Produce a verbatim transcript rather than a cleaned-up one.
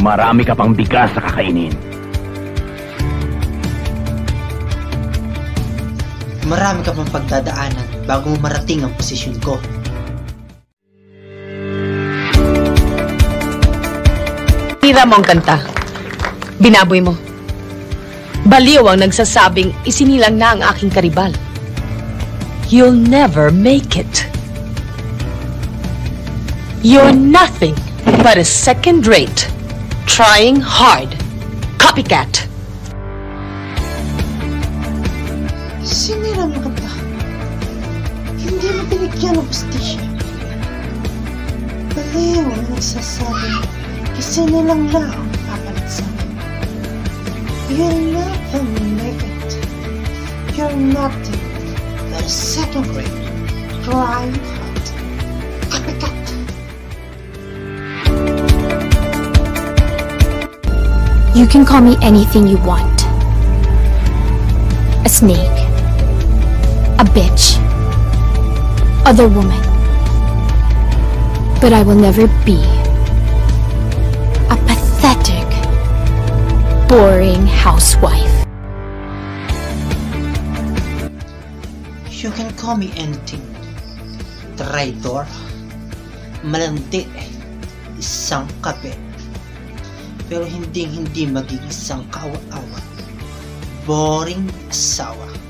marami ka pang bigas sa kakainin. Marami ka pang pagdadaanan bago mo marating ang posisyon ko. Tira mo ang kanta. Binaboy mo. Baliw ang nagsasabing isinilang na ang aking karibal. You'll never make it. You're nothing but a second-rate, trying hard, copycat. Sinira mo ka ba? Hindi mo binigyan ng hustisya. Baliw ang nagsasabing isinilang na ang papalit sa akin. You'll never make it. You're nothing but a second-rate, trying hard, copycat. You can call me anything you want. A snake. A bitch. Other woman. But I will never be a pathetic, boring housewife. You can call me anything. Traitor. Malandi. Isang kape. Pero hindi hindi magiging isang kawa-awa. Boring asawa.